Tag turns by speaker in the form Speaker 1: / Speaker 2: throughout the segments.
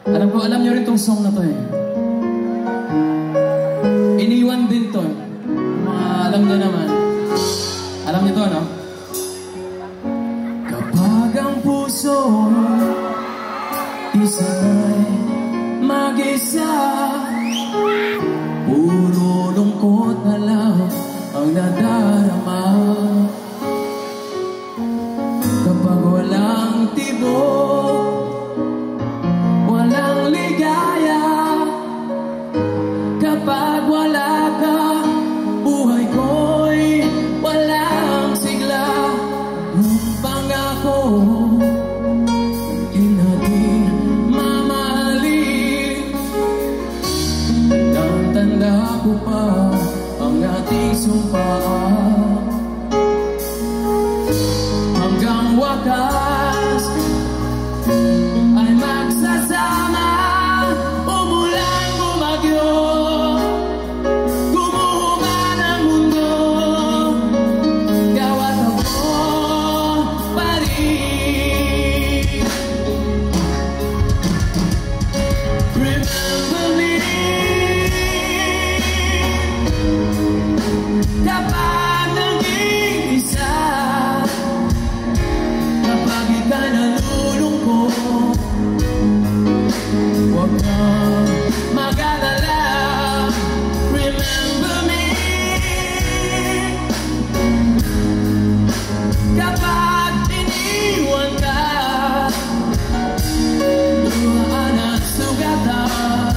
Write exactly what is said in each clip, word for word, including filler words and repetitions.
Speaker 1: Alam ko, alam nyo rin tong song na to eh. Iniwan din to. Mga alam nyo naman. Alam nyo to, no? Kapag ang puso isa'y mag-isa, puro lungkot na lang ang nadarama. Kapag walang tibok, walang ligaya, kapag wala ka, buhay ko'y walang sigla. Ang pangako inating mamahalin, tanda ko pa ang ating sumpaan. Hanggang wakas ay magsasama, umulan bumagyo, gumuman ang mundo, gawat ako pa rin. Remember me kapag naging isa, kapag ika'y nalulungkot, huwag kang mag-alala. Remember me kapag iniwan ka, luhaan at sugatan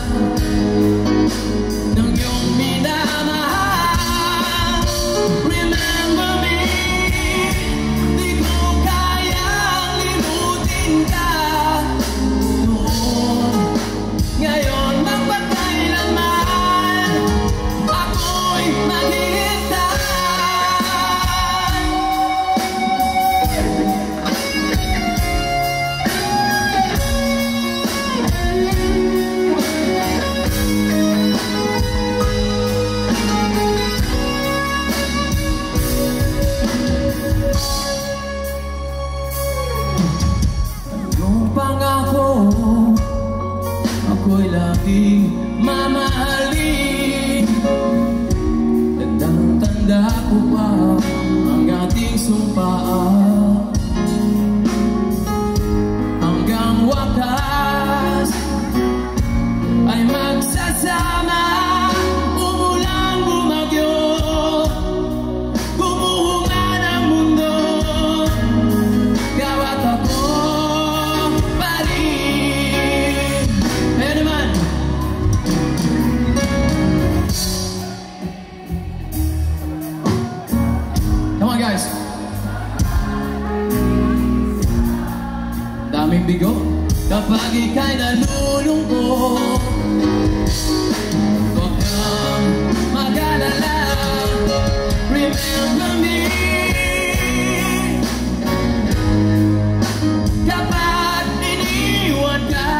Speaker 1: ng iyong minamahal. Remember me, di ko kayang limutin ka noon, ngayon, magpagkailanman ako'y maghihintay. Anong pangako, ako'y laging mamahalin, tandang-tanda ko pa ang ating sumpaan. Hanggang wakas ay magsasama, umulan bumagyo, gumuman ang mundo, gawat ako pa rin. Ayan naman. Come on guys. Daming bigo. Kapag ika'y nalulungkot, huwag kang mag-alala. Remember me kapag iniwan ka,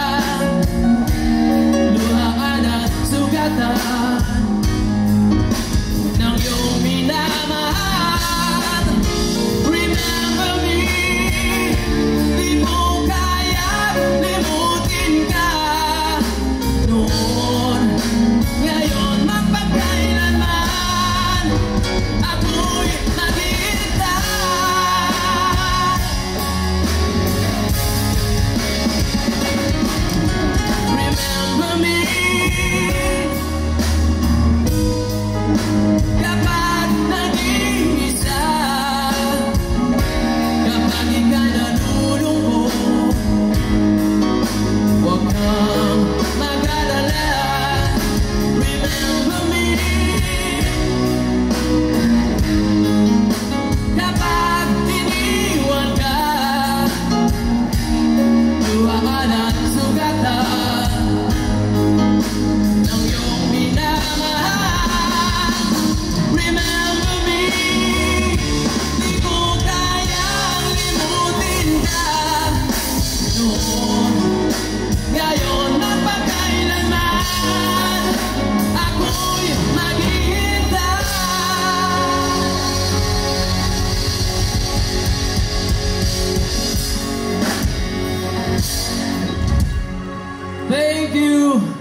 Speaker 1: luhaan at sugatan ng iyong minamahal. Remember me, di mo kaya limutin ka noon, ngayon, magpagkailanman ako'y maghihintay. Remember me kapag naging isa, kapag ika'y nalulungkot, huwag kang mag-alala. Remember me kapag iniwan ka, luhaan at sugatan ng iyong minamahal. Remember me, di ko kayang limutin ka noon, ngayon, magpagkailanman ako'y maghihintay. Thank you!